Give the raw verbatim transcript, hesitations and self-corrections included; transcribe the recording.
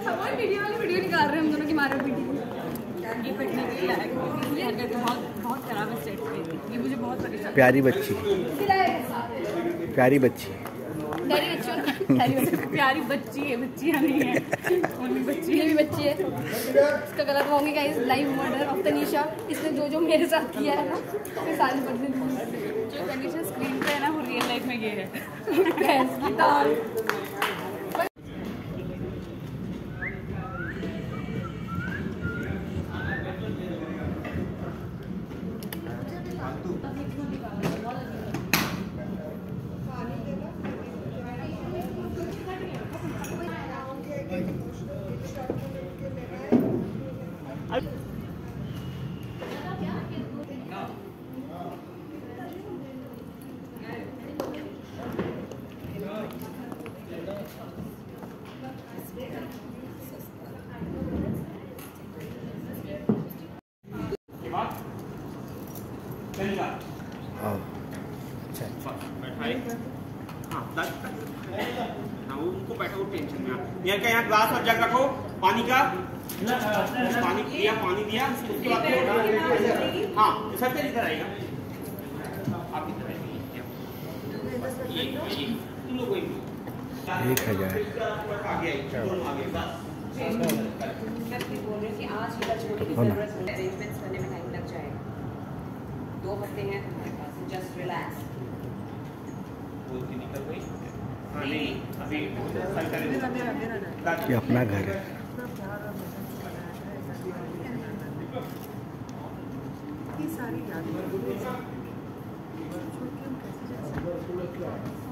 हमारी वीडियो वाली वीडियो निकाल रहे हैं हम दोनों की मारा पीटी ये पटने के लिए तो बहुत बहुत खराब स्टेट पे ये मुझे बहुत परेशान। प्यारी बच्ची प्यारी बच्ची प्यारी बच्ची प्यारी बच्ची है, बच्चियाँ नहीं है, ओनली बच्ची ये भी बच्ची है। इसका गलत होंगे guys, live murder of Tanisha. इसने जो जो मेरे साथ किया है ना मैं सारी बदले जो तनीषा स्क्रीन पे है ना वो रियल लाइफ में ये है भैंस की दाल। उनको बैठो टेंशन में यहाँ का यहाँ ग्लास और जग रखो पानी का, पानी दिया पानी दिया उसके बाद हाँ सब के इधर आएगा आप इधर आइए तुम लोग एक हजार आगे बोल रही थी आज ही छोटी की जरूरत है, अरेंजमेंट्स करने में टाइम लग जाएगा। दो हफ्ते हैं तुम्हारे पास, जस्ट रिलैक्स। निकल गई नहीं अभी ये अपना घर है।